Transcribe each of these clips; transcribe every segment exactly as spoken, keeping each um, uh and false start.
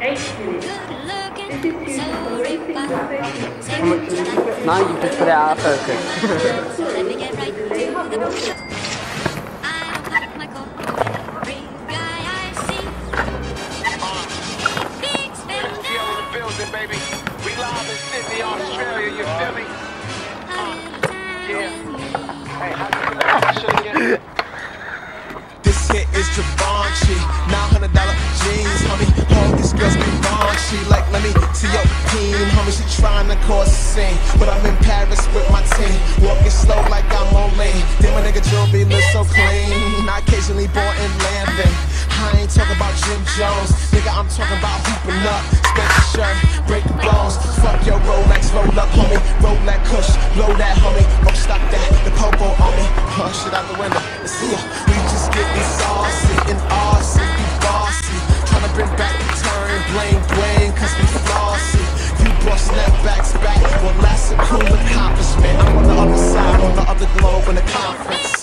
Now you just put it out of focus. Baby, we live in Sydney, Australia, you feel me? Uh, yeah. Hey, how you doing that shit again? This hit is Givenchy, nine hundred dollar jeans, homie. All these girls be raunchy, like let me see your peen, homie. She trying to cause a scene, but I'm in Paris with my team, walking slow like I'm on lane. Then my nigga jewelry look so clean. I occasionally born in Lambin. I ain't talking about Jim Jones, nigga, I'm talking about hooping up. Spencer shirt, break the bones. Fuck your Rolex, roll up, homie. Roll that kush, blow that, homie. Oh, stop that, the popo on me. Push it out the window, let's see ya. We just getting saucy and awesome, we bossy. Tryna bring back the turn, blame Dwayne, cause we flossy. You brought snapbacks back, well that's a cool accomplishment. I'm on the other side, on the other globe in the conference.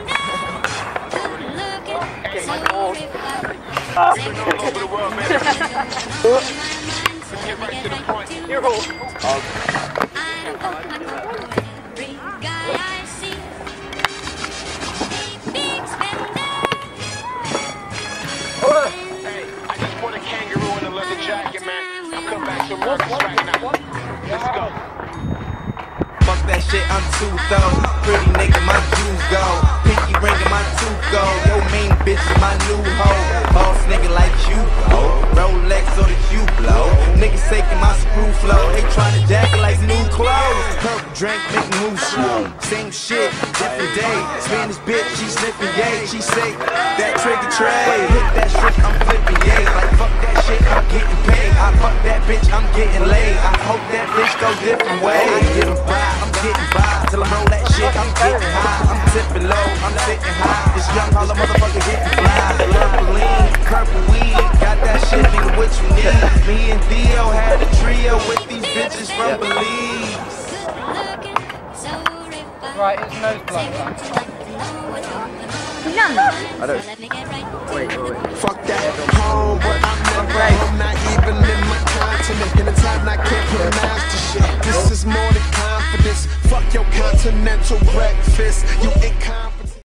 All over the world, man. Get right to the point. You're old. Hey, I just want a kangaroo and a leather jacket, man. I'll come back to America right now. Let's go. Fuck that shit, I'm too though. Pretty nigga, my juice go. Pinky ring in my tooth go. Yo main bitch is my new hoe. Boss nigga like you go. Rolex or the you blow. Niggas taking my screw flow. They tryna jack it like new clothes. Purple drink, make move slow. Same shit, different day. Spanish bitch, she sniffing yay. She say that trigger tray. Hit that shit, I'm flipping yay. Like fuck that shit, I'm getting paid. I fuck that bitch, I'm getting laid. I hope that bitch go different ways. I get 'em by, I'm getting by. Till I roll that shit, I'm getting high. I'm tipping low, I'm sitting high. This young holla motherfucker getting fly. Purple lean, purple weed. Got that shit, nigga, what you need? Me and Theo had a trio with these bitches from Belize. Right, it's nose blood. No. I don't. Wait, wait, wait. Fuck that home, but I'm never home, not even in my continent. In a time I can't pronounce the shit. This is more than confidence. Fuck your continental breakfast. You ain't confident.